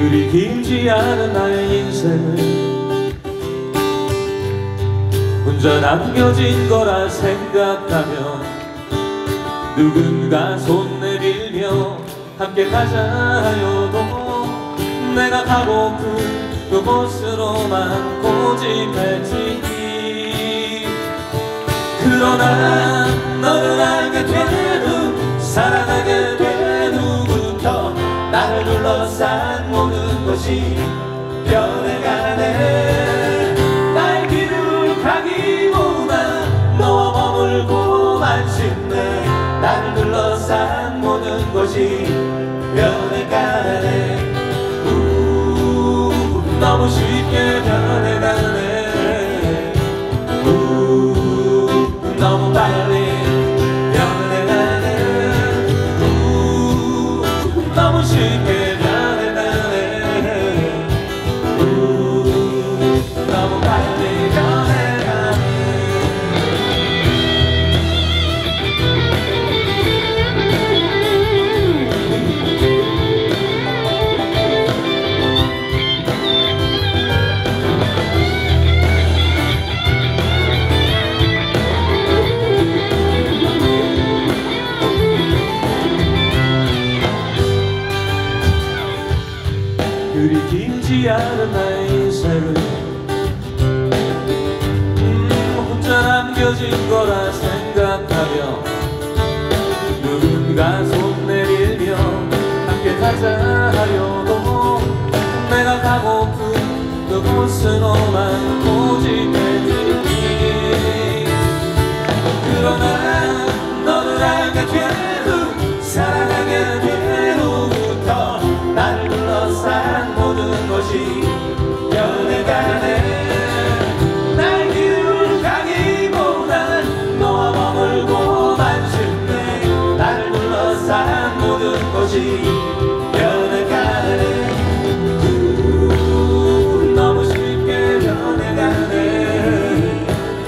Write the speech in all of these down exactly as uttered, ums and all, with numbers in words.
그리 길지 않은 나의 인생을 혼자 남겨진 거라 생각하며 누군가 손 내밀며 함께 가자요도 내가 가고픈 그곳으로만 고집했지. 그러나 너를 알게 된 후 사랑하게 된 후부터 나를 둘러싼 모든 것이 변해가네. 나의 길을 가기보다 너와 머물고만 싶네. 나를 둘러싼 모든 것이 변해가네. 우, 너무 쉽게 변해가네. 우, 너무 빨리 너무 쉽게 변해가네. 우, 너무 빨리 변해가네. 그리 길지 않은 나의 인생을 음, 혼자 남겨진 거라 생각하며 누군가 손 내밀며 함께 가자 하여도 내가 가고픈 그곳으로만 고집했지. 그러나 너를 알게 된 후 사랑하게 된 후부터 나를 둘러싼 모든 것이 변해가네. 날 길을 가기보단 너와 머물고만 싶네. 나를 둘러싼 모든 것이 변해가네. 우, 너무 쉽게 변해가네.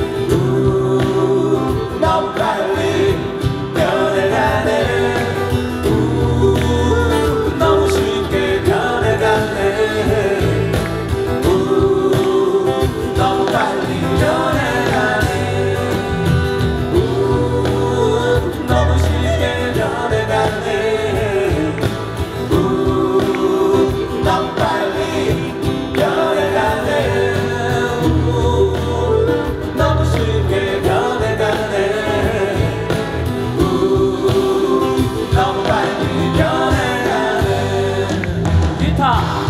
우, 너무 빨리 변해가네. 우, 너무 쉽게 변해가네. 우, 너무 빨리 변해가네. 우, 너무 쉽게 변해가네. 우, 너무 빨리 변해가네. 우, 너무 쉽게 변해가네. 우, 너무 빨리 변해가네. 기타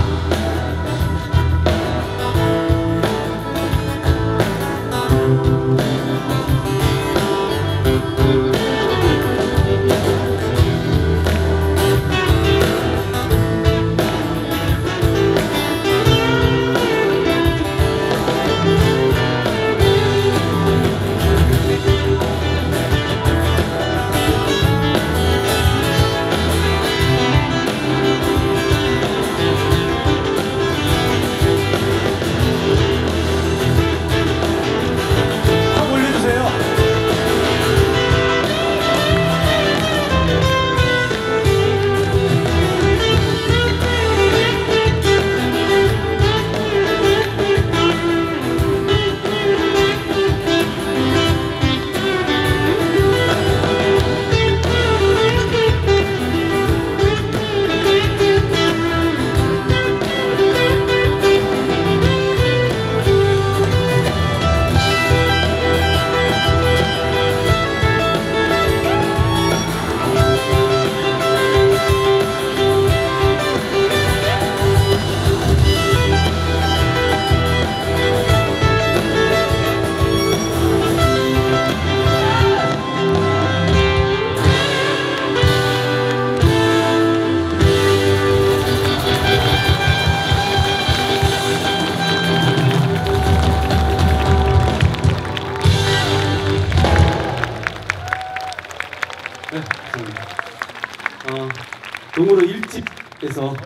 네, 어, 동물의 일 집에서